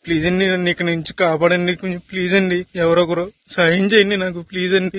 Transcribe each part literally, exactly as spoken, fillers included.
Please అండి నన్ను ఇక్కడ నుంచి కాపాడండి, కొంచెం ప్లీజ్ అండి, ఎవరొకరు సాయం చేయండి నాకు, ప్లీజ్ అండి.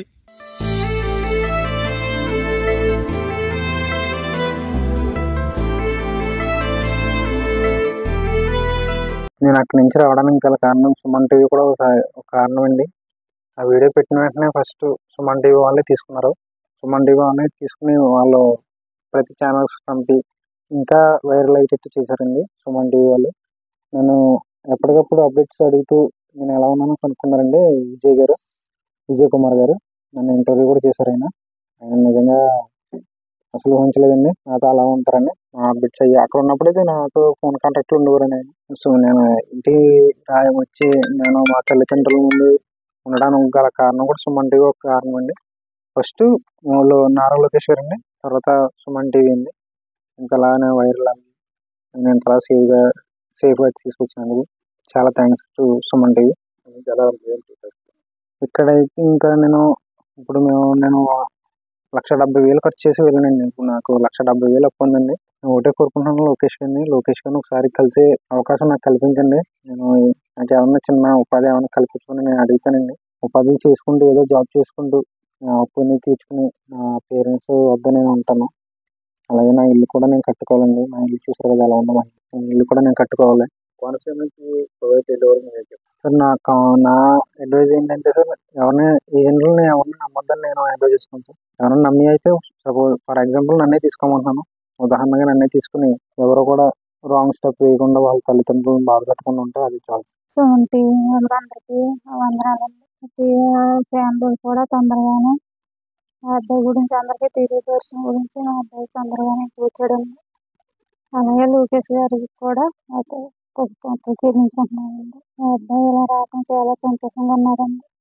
నేను అక్కడి నుంచి రావడానికి గల కారణం సుమన్ టీవీ కూడా ఒక ఒక కారణం అండి. ఆ వీడియో పెట్టిన వెంటనే ఫస్ట్ సుమన్ టీవీ వాళ్ళే తీసుకున్నారు. సుమన్ టీవీ వాళ్ళే తీసుకుని వాళ్ళు ప్రతి ఛానల్స్ పంపి ఇంకా వైరల్ అయ్యేటట్టు చేశారండి సుమన్ టీవీ వాళ్ళు. నేను ఎప్పటికప్పుడు అప్డేట్స్ అడుగుతూ నేను ఎలా ఉన్నానో కనుక్కున్నారండి విజయ్ గారు, విజయ్ కుమార్ గారు. నన్ను ఇంటర్వ్యూ కూడా చేశారు ఆయన. ఆయన నిజంగా అసలు ఊహించలేదండి నాతో అలా ఉంటారని. నా అప్డేట్స్ అయ్యి అక్కడ ఉన్నప్పుడైతే నాతో ఫోన్ కాంటాక్ట్లో ఉండేవారండి ఆయన. సో నేను ఇంటికి రాయం వచ్చి నేను మా తల్లిదండ్రుల ముందు ఉండడానికి గల కారణం కూడా సుమన్ టీవీ ఒక కారణం అండి. ఫస్ట్ వాళ్ళు నారా లోకేష్ గారు అండి, తర్వాత సుమన్ టీవీ అండి. ఇంకా అలానే వైరల్ అయ్యి నేను ఇంతలా సేఫ్గా సేఫ్గా తీసుకొచ్చినందుకు చాలా థ్యాంక్స్ టు సుమన్ టీవీ. ఇక్కడైతే ఇంకా నేను ఇప్పుడు మేము నేను లక్ష డెబ్బై వేలు ఖర్చు చేసి వెళ్ళానండి. ఇప్పుడు నాకు లక్ష డెబ్బై వేలు అప్పు ఉందండి. నేను ఒకటే కోరుకుంటున్నాను లోకేష్ గారిని, లోకేష్ గారిని ఒకసారి కలిసే అవకాశం నాకు కల్పించండి. నేను నాకు ఏమన్నా చిన్న ఉపాధి ఏమైనా కల్పించుకొని నేను అడుగుతానండి. ఉపాధి చేసుకుంటూ ఏదో జాబ్ చేసుకుంటూ నా అప్పుని తీర్చుకుని నా పేరెంట్స్ వద్ద నేను ఉంటాను. అలాగే నా ఇల్లు కూడా నేను కట్టుకోవాలండి. మా ఇల్లు చూసారు కదా ఎలా ఉందో, మా ఇల్లు కూడా నేను కట్టుకోవాలి. కోనసీమ నుంచి సార్ నా నా అడ్వైజ్ ఏంటంటే సార్, ఎవరిని ఏజెంట్లని ఎవరిని నమ్మొద్దని నేను అడ్వైజ్ చేస్తున్నాను సార్. ఎవరైనా నమ్మి అయితే సపోజ్ ఫర్ ఎగ్జాంపుల్ నన్నే తీసుకోమంటున్నాను. ఉదాహరణగా నన్నే తీసుకుని ఎవరు కూడా రాంగ్ స్టెప్ వేయకుండా వాళ్ళ తల్లిదండ్రులను బాధ పెట్టకుండా ఉంటే అది చాలు. సుమన్ టీవీ అందరికీ వందనాలండి. శాంపుల్ కూడా తొందరగానే ఆ అబ్బాయి గురించి అందరికీ తెలియపరిచిన గురించి మా అబ్బాయి తొందరగానే కూర్చోడండి. అలాగే లోకేష్ గారికి కూడా కృతజ్ఞతలు చెల్లించుకుంటున్నానండి. మా అబ్బాయి ఇలా రావడం చాలా సంతోషంగా ఉన్నారండి.